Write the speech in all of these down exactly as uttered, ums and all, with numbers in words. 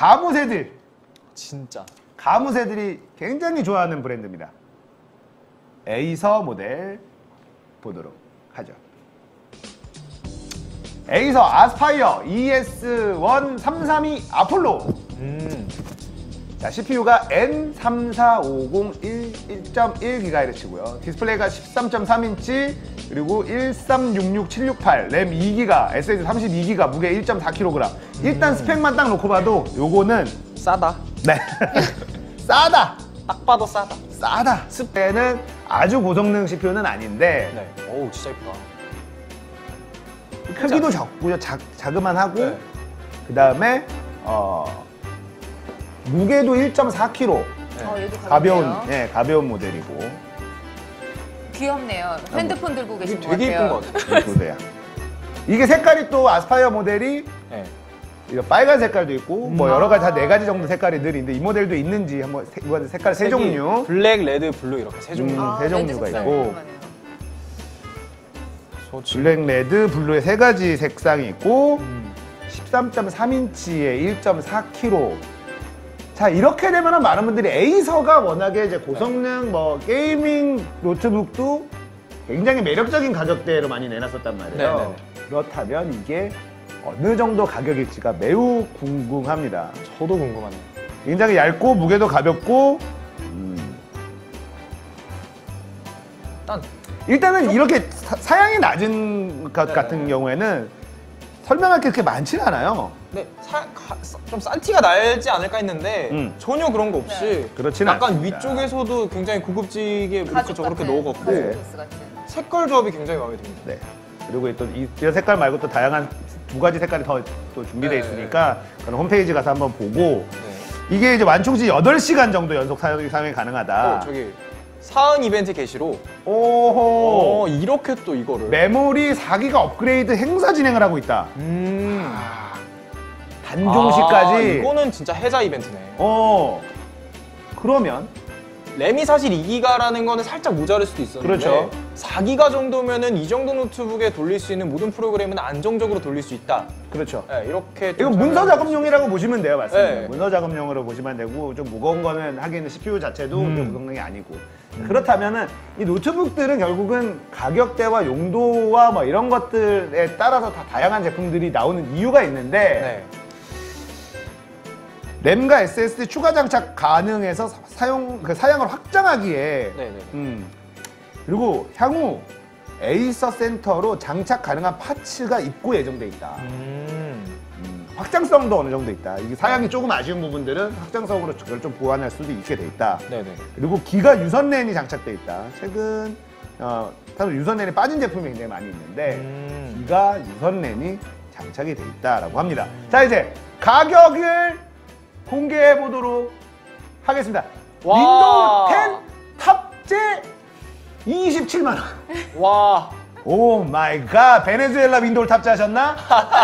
가무새들 진짜 가무새들이 굉장히 좋아하는 브랜드입니다. 에이서 모델 보도록 하죠. 에이서 아스파이어 이에스 일 삼삼이 아폴로. 음. 자, 씨피유가 엔 삼사오공일 일 점 일 기가헤르츠고요. 디스플레이가 십삼 점 삼 인치 그리고 일삼육육칠육팔, 램 이 기가, 에스에스디 삼십이 기가, 무게 일 점 사 킬로그램. 일단 스펙만 딱 놓고 봐도 요거는 싸다. 네. 싸다. 딱 봐도 싸다. 싸다. 스펙은 아주 고성능 씨피유는 아닌데 네. 어우 진짜 예쁘다. 크기도 적고요. 작, 자그만하고 네. 그 다음에 어, 무게도 일 점 사 킬로그램. 네. 어, 얘도 가벼운, 가볍네요. 네, 가벼운 모델이고. 귀엽네요. 핸드폰 들고 계신 이게 것 되게 같아요. 예쁜 것 같아요. 보세요. 이게 색깔이 또 아스파이어 모델이 네. 이거 빨간 색깔도 있고 뭐 음. 여러 가지 다 네 가지 정도 색깔이 늘 있는데 이 모델도 있는지 한번 세, 이거 색깔 세 종류. 블랙, 레드, 블루 이렇게 세 종류. 음. 아, 세 레드 종류가 색깔 있고. 궁금하네요. 소치. 블랙, 레드, 블루의 세 가지 색상이 있고 음. 십삼 점 삼 인치에 일 점 사 킬로그램. 자, 이렇게 되면 많은 분들이 에이서가 워낙에 이제 고성능 뭐 게이밍 노트북도 굉장히 매력적인 가격대로 많이 내놨었단 말이에요. 네네네. 그렇다면 이게 어느 정도 가격일지가 매우 궁금합니다. 저도 궁금하네요. 굉장히 얇고 무게도 가볍고 음. 일단 일단은 이렇게 사, 사양이 낮은 것 네네. 같은 경우에는 설명할 게 그렇게 많지는 않아요. 네, 사, 가, 좀 싼 티가 날지 않을까 했는데 음. 전혀 그런 거 없이 네. 그렇지는 약간 않습니다. 위쪽에서도 굉장히 고급지게 이렇게 가죽 저렇게 같은, 넣어갖고 가죽 네. 케이스 같은. 색깔 조합이 굉장히 마음에 듭니다. 네. 그리고 또 이 색깔 말고 또 다양한 두 가지 색깔이 더 또 준비되어 네. 있으니까 그런 홈페이지 가서 한번 보고 네. 이게 이제 완충 시 여덟 시간 정도 연속 사용이, 사용이 가능하다. 어, 저기 사은 이벤트 게시로 오호. 어, 이렇게 또 이거를 메모리 사 기가 업그레이드 행사 진행을 하고 있다. 음. 단종시까지. 아, 이거는 진짜 해자 이벤트네. 어. 그러면 램이 사실 이 기가라는 거는 살짝 모자랄 수도 있었는데 그렇죠. 사 기가 정도면은 이 정도 노트북에 돌릴 수 있는 모든 프로그램은 안정적으로 돌릴 수 있다. 그렇죠. 네, 이렇게 이거 좀 문서 설명을 작업용이라고 보시면 돼요, 맞습니다. 네. 문서 작업용으로 보시면 되고 좀 무거운 거는 하기에는 씨피유 자체도 음. 좀 무거운 게 아니고 그렇다면은 이 노트북들은 결국은 가격대와 용도와 뭐 이런 것들에 따라서 다 다양한 제품들이 나오는 이유가 있는데 네. 램과 에스에스디 추가 장착 가능해서 사- 사용 그 사양을 확장하기에 네, 네. 음 그리고 향후 에이서 센터로 장착 가능한 파츠가 입고 예정돼 있다. 음. 음, 확장성도 어느 정도 있다. 이게 사양이 조금 아쉬운 부분들은 확장성으로 그걸 좀 보완할 수도 있게 돼 있다. 네, 네. 그리고 기가 유선랜이 장착돼 있다. 최근 어, 사실 유선랜이 빠진 제품이 굉장히 많이 있는데 음. 기가 유선랜이 장착이 돼 있다라고 합니다. 자, 이제 가격을 공개해 보도록 하겠습니다. 와. 윈도우 텐 탑재 이십칠만 원. 와. 오 마이 갓. 베네수엘라 윈도우를 탑재하셨나?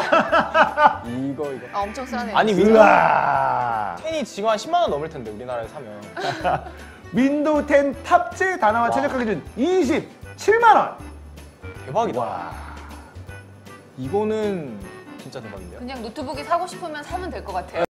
이거 이거. 아, 엄청 싸네요. 아니 윈도우 우와. 텐이 지금 한 십만 원 넘을 텐데 우리나라에 사면. 윈도우 텐 탑재 다나와 와. 최저가 기준 이십칠만 원. 대박이다. 와. 이거는 진짜 대박인데요. 그냥 노트북이 사고 싶으면 사면 될 것 같아요.